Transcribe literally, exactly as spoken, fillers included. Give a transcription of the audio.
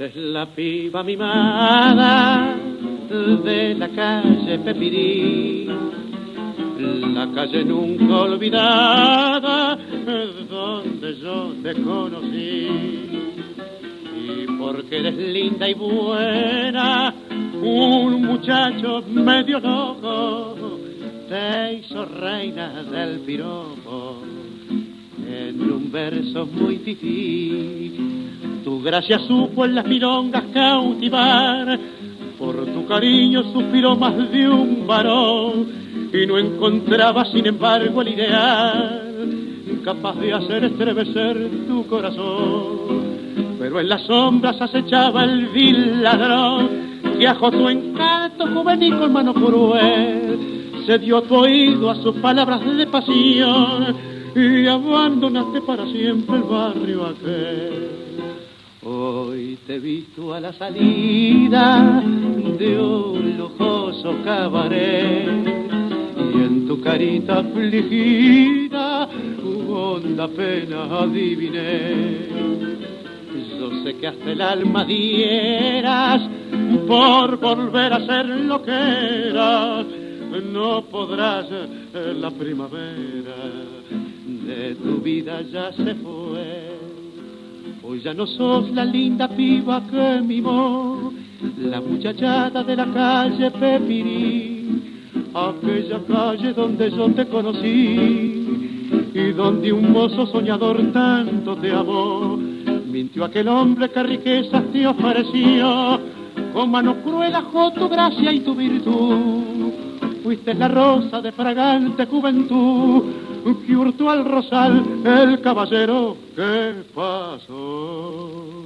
Es la piba mimada de la calle Pepirí, la calle nunca olvidada donde yo te conocí. Y porque eres linda y buena, un muchacho medio loco te hizo reina del piropo en un verso muy fifí. Tu gracia supo en las milongas cautivar, por tu cariño suspiró más de un varón y no encontraba sin embargo el ideal capaz de hacer estremecer tu corazón. Pero en las sombras acechaba el vil ladrón que ajó tu encanto juvenil con mano cruel, se dio tu oído a sus palabras de pasión y abandonaste para siempre el barrio aquel. Hoy te he visto a la salida de un lujoso cabaret y en tu carita afligida honda pena adiviné. Yo sé que hasta el alma dieras por volver a ser lo que eras, no podrás, la primavera de tu vida ya se fue. Hoy ya no sos la linda piba que mimó la muchachada de la calle Pepirí, aquella calle donde yo te conocí y donde un mozo soñador tanto te amó. Mintió aquel hombre que riquezas te ofreció, con mano cruel ajó tu gracia y tu virtud. Fuiste la rosa de fragante juventud que hurtó al rosal el caballero que pasó.